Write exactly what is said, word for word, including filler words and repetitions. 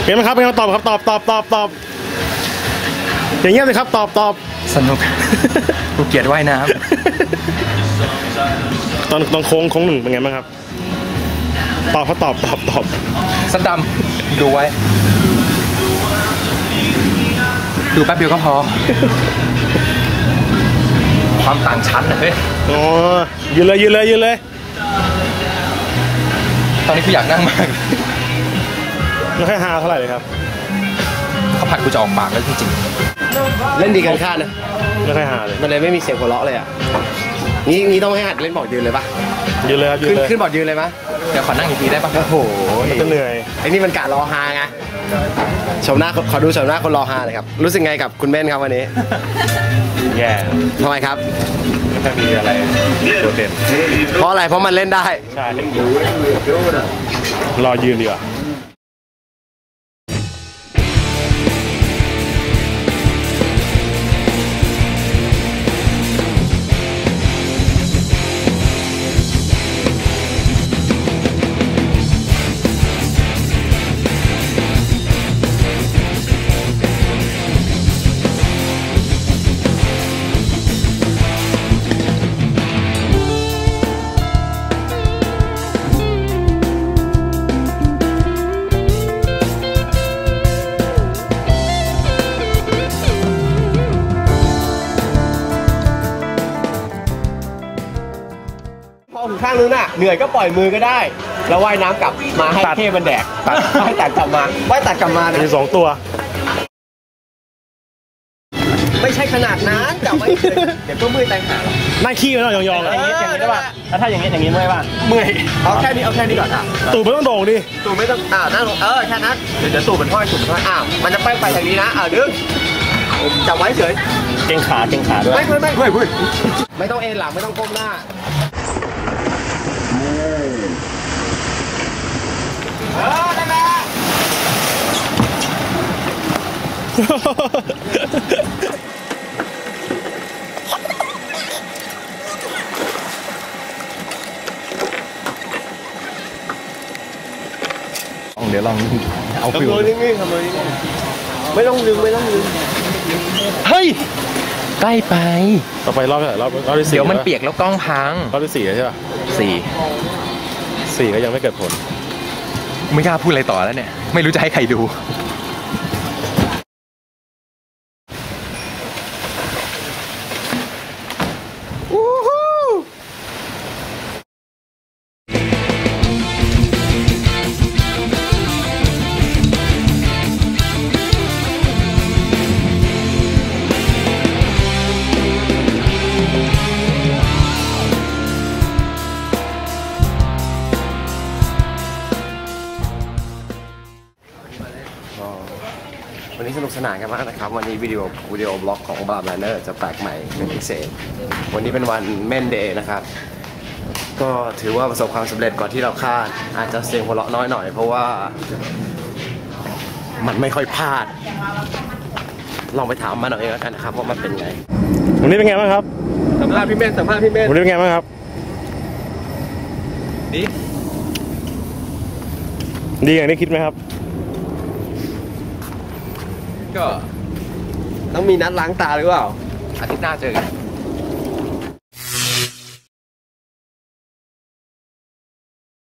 เป็นไหมครับเป็นคำตอบครับตอบตอบตอบตอบอย่างเงี้ยเลยครับตอบตอบสนุกกูเกลียดว่ายน้ำตอนตอนโค้งโค้งหนึ่งเป็นไงบ้างครับตอบเขาตอบตอบตอบสันดำดูไว้ดูแป๊บเดียวก็พอความต่างชั้นนะเฮ้ยอ๋อยืนเลยยืนเลยยืนเลยตอนนี้กูอยากนั่งมากไม่ค่อยฮาเท่าไหร่เลยครับเขาผัดกูจะออกปากแล้วจริงๆเล่นดีกันคาดนะไม่ค่อยฮาเลยมันเลยไม่มีเสียงหัวเราะเลยอ่ะนี่นี่ต้องให้หัดเล่นบอร์ดยืนเลยปะยืนเลยครับยืนเลยขึ้นบอร์ดยืนเลยมั้ยเดี๋ยวขอนั่งอีกทีได้ปะโอ้โหจะเหนื่อยไอ้นี่มันกะรอฮาไงชมหน้าขอดูชมหน้าคนรอฮาเลยครับรู้สึกไงกับคุณเบนครับวันนี้แย่ทำไมครับไม่ค่อยมีอะไรโดดเด่นเพราะอะไรเพราะมันเล่นได้ใช่รอยืนดีกว่าข้างนึงน่ะเหนื่อยก็ปล่อยมือก็ได้แล้วว่ายน้ำกลับมาให้เทมันแดกตัดให้ตัดกลับมาว่ายตัดกลับมานะมีสองตัวไม่ใช่ขนาดนั้นจับไว้เดี๋ยวก็มือแตงหานั่งขี้แล้วยองๆอย่างนี้อย่างนี้ได้ป่ะแล้วถ้าอย่างนี้อย่างนี้เมื่อยป่ะเมื่อยเอาแค่นี้เอาแค่นี้ก่อนอ่ะตูดไม่ต้องโด่งดิตูดไม่ต้องอ่านั่งลงเออแค่นั้นเดี๋ยวตูดมันห้อยตูดมันห้อยอ่ามันจะไปไปทางนี้นะอ่าดึงจับไว้เฉยเก่งขาเก่งขาด้วยไม่ไม่ไม่ไม่ไม่ต้องเอ็นหลังไม่ต้องก้มหน้าเออได้ไหมเดี๋ยวลองเอาฟิวนิ่งๆทำเลยไม่ต้องลืมไม่ต้องลืมเฮ้ยใกล้ไปต่อไปรอบเท่าไหร่รอบรอบที่สี่เดี๋ยวมันเปียกแล้วกล้องพังรอบที่สี่ใช่ป่ะสี่สี่ก็ยังไม่เกิดผลไม่กล้าพูดอะไรต่อแล้วเนี่ยไม่รู้จะให้ใครดูวันนี้สนุกสนานกันมากนะครับวันนี้วิดีโอวิดีโอบล็อกของบาร์แบนเนอร์จะแปลกใหม่เป็นพิเศษวันนี้เป็นวันเมนเดย์นะครับก็ถือว่าประสบความสำเร็จกว่าที่เราคาดอาจจะเสียงหัวเราะน้อยหน่อยเพราะว่ามันไม่ค่อยพลาดลองไปถามมันเอาเองแล้วกันนะครับว่ามันเป็นไงวันนี้เป็นไงบ้างครับสัมภาษณ์พี่เมนสัมภาษณ์พี่เมนวันนี้เป็นไงบ้างครับดีดีอย่างที่คิดไหมครับก็ต้องมีนัดล้างตาหรือเปล่าอาทิตย์หน้าเจอกัน